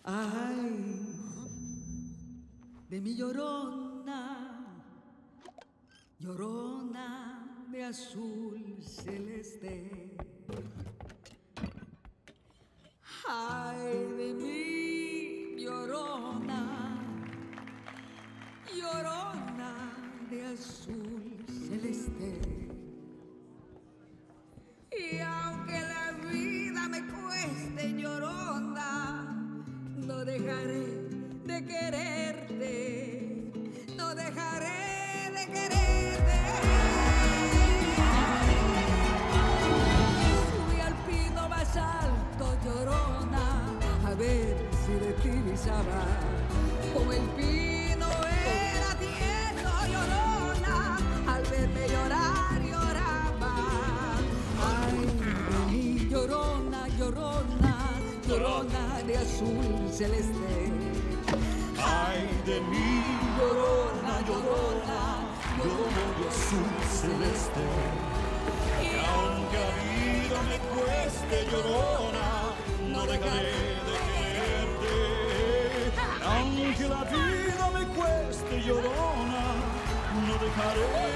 Ay, de mi llorona, llorona de azul celeste. Ay, de mi llorona, llorona de azul celeste. Y aunque la vida me cueste, llorona, no dejaré de quererte, no dejaré de quererte. Subí al pino más alto, llorona, a ver si de ti visaba, como el pino era tierno, llorona, al verme llorar lloraba. Ay, de mí llorona, llorona, llorona de azul celeste. Ay de mí, Llorona, llorona, llorona de azul celeste. Y aunque la vida me cueste, llorona, no dejaré de quererte. Aunque la vida me cueste, llorona, no dejaré